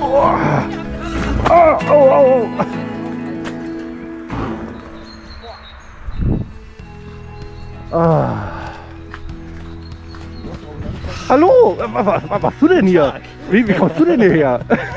Oh. Oh, oh, oh. Ah. Hallo, was machst du denn hier? Wie kommst du denn hierher?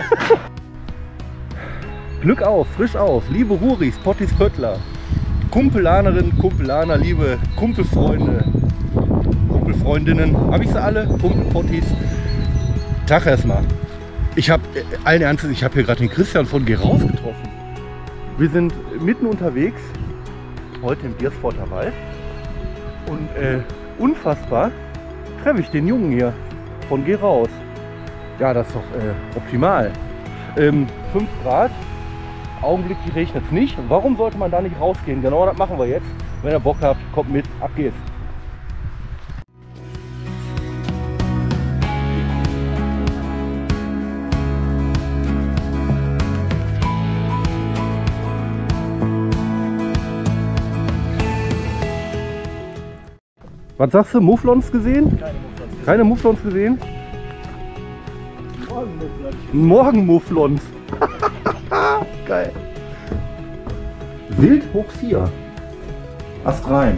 Glück auf, frisch auf, liebe Ruris, Pottis, Pöttler, Kumpelanerinnen, Kumpelaner, liebe Kumpelfreunde, Kumpelfreundinnen, habe ich sie alle? Kumpelpottis. Tag erstmal. Ich habe allen Ernstes, ich habe hier gerade den Christian von Geraus getroffen. Wir sind mitten unterwegs, heute im Biersforter Wald. Und unfassbar treffe ich den Jungen hier von Geraus. Ja, das ist doch optimal. 5 Grad, augenblicklich regnet es nicht. Warum sollte man da nicht rausgehen? Genau das machen wir jetzt. Wenn ihr Bock habt, kommt mit, ab geht's. Was sagst du? Mufflons gesehen? Keine Mufflons gesehen. Morgenmufflons. Geil. Wild hoch 4. Ast rein.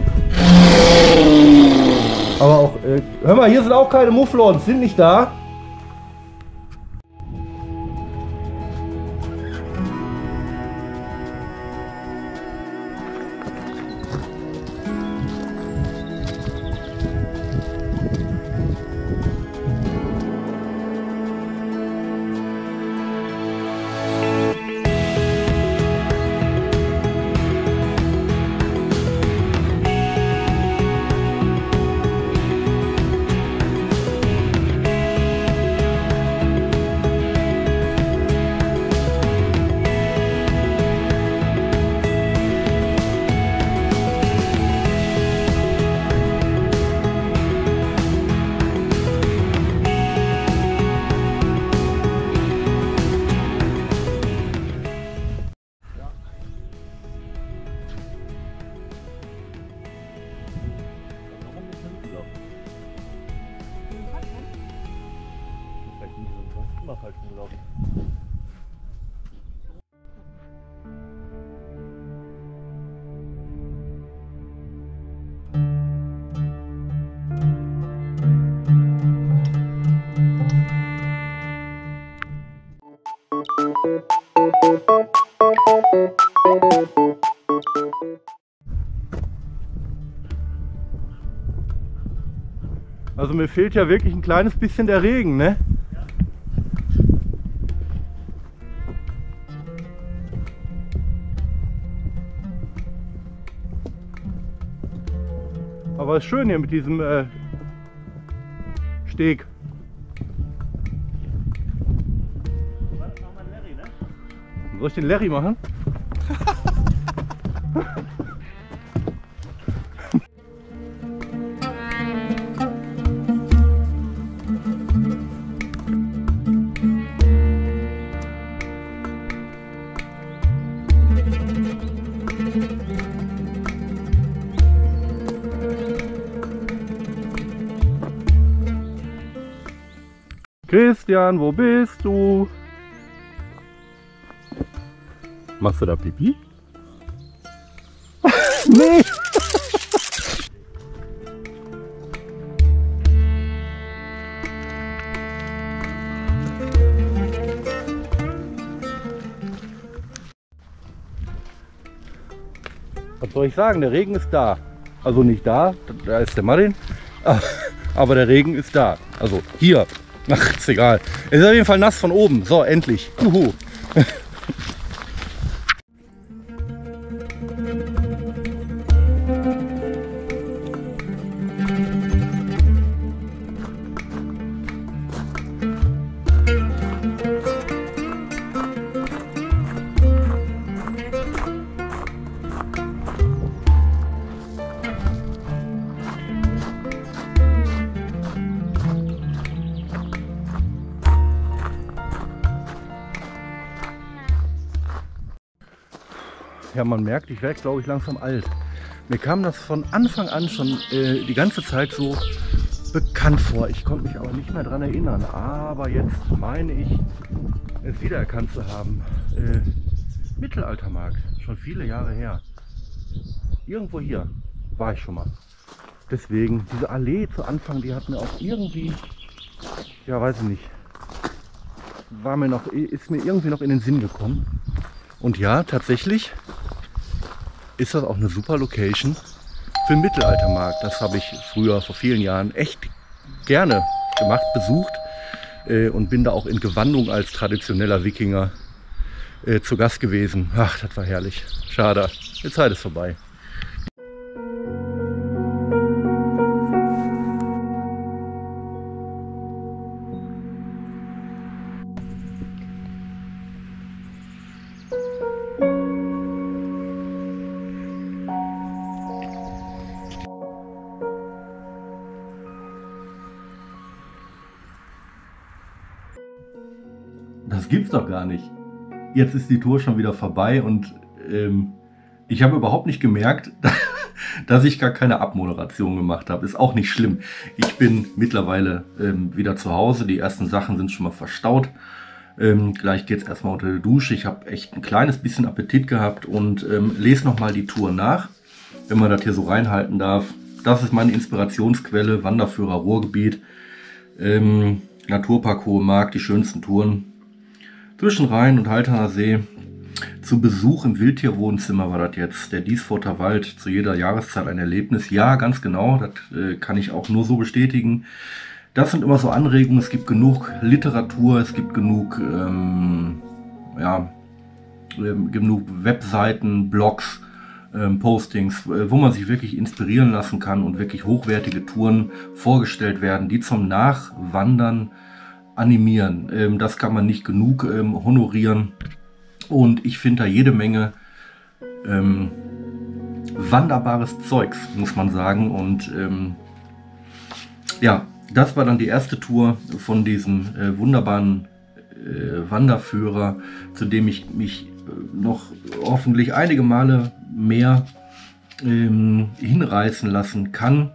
Aber auch, hör mal, hier sind auch keine Mufflons, sind nicht da. Also mir fehlt ja wirklich ein kleines bisschen der Regen, ne? Ja. Aber es ist schön hier mit diesem Steg. Soll ich den Larry machen? Christian, wo bist du? Machst du da Pipi? Nee! Was soll ich sagen? Der Regen ist da. Also nicht da, da ist der Martin. Aber der Regen ist da. Also hier. Ach, ist egal. Es ist auf jeden Fall nass von oben. So, endlich. Juhu. Ja, man merkt, ich werde, glaube ich, langsam alt. Mir kam das von Anfang an schon die ganze Zeit so bekannt vor. Ich konnte mich aber nicht mehr daran erinnern. Aber jetzt meine ich, es wiedererkannt zu haben. Mittelaltermarkt, schon viele Jahre her. Irgendwo hier war ich schon mal. Deswegen, diese Allee zu Anfang, die hat mir auch irgendwie, ja weiß ich nicht, ist mir irgendwie noch in den Sinn gekommen. Und ja, tatsächlich ist das auch eine super Location für den Mittelaltermarkt. Das habe ich früher vor vielen Jahren echt gerne gemacht, besucht und bin da auch in Gewandung als traditioneller Wikinger zu Gast gewesen. Ach, das war herrlich. Schade, die Zeit ist vorbei. Das gibt's doch gar nicht. Jetzt ist die Tour schon wieder vorbei und ich habe überhaupt nicht gemerkt, dass ich gar keine Abmoderation gemacht habe. Ist auch nicht schlimm. Ich bin mittlerweile wieder zu Hause. Die ersten Sachen sind schon mal verstaut. Gleich geht's erstmal unter die Dusche. Ich habe echt ein kleines bisschen Appetit gehabt und lese nochmal die Tour nach, wenn man das hier so reinhalten darf. Das ist meine Inspirationsquelle, Wanderführer Ruhrgebiet, Naturpark Hohe Mark, die schönsten Touren. Zwischen Rhein und Halterner See. Zu Besuch im Wildtierwohnzimmer war das jetzt. Der Diesforter Wald, zu jeder Jahreszeit ein Erlebnis. Ja, ganz genau, das kann ich auch nur so bestätigen. Das sind immer so Anregungen. Es gibt genug Literatur, es gibt genug, genug Webseiten, Blogs, Postings, wo man sich wirklich inspirieren lassen kann und wirklich hochwertige Touren vorgestellt werden, die zum Nachwandern animieren. Das kann man nicht genug honorieren. Und ich finde da jede Menge wanderbares Zeugs, muss man sagen. Und ja, das war dann die erste Tour von diesem wunderbaren Wanderführer, zu dem ich mich noch hoffentlich einige Male mehr hinreißen lassen kann.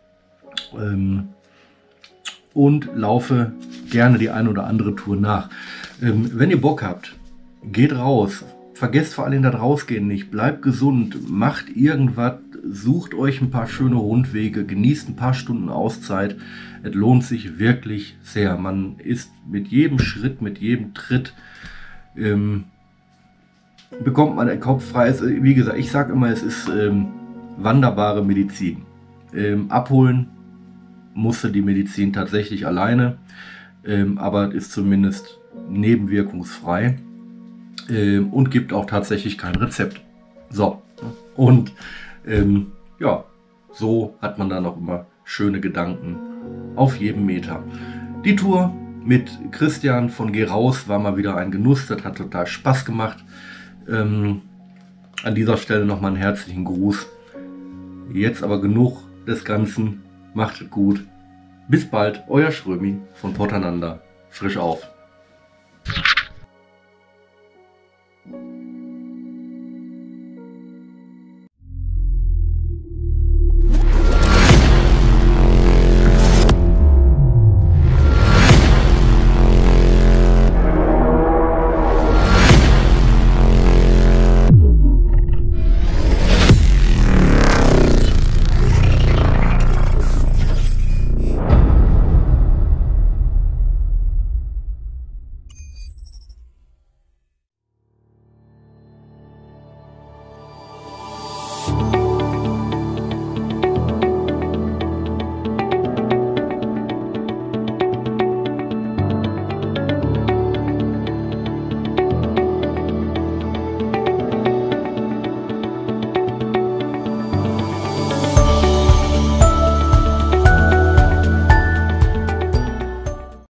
Und laufe gerne die eine oder andere Tour nach. Wenn ihr Bock habt, geht raus. Vergesst vor allem das Rausgehen nicht. Bleibt gesund. Macht irgendwas. Sucht euch ein paar schöne Rundwege. Genießt ein paar Stunden Auszeit. Es lohnt sich wirklich sehr. Man ist mit jedem Schritt, mit jedem Tritt, bekommt man den Kopf frei. Wie gesagt, ich sage immer, es ist wanderbare Medizin. Abholen musste die Medizin tatsächlich alleine, aber ist zumindest nebenwirkungsfrei und gibt auch tatsächlich kein Rezept. So, und ja, so hat man dann auch immer schöne Gedanken auf jedem Meter. Die Tour mit Christian von Geh Raus war mal wieder ein Genuss, das hat total Spaß gemacht. An dieser Stelle nochmal einen herzlichen Gruß. Jetzt aber genug des Ganzen. Macht es gut. Bis bald, euer Schrömi von Potternander. Frisch auf.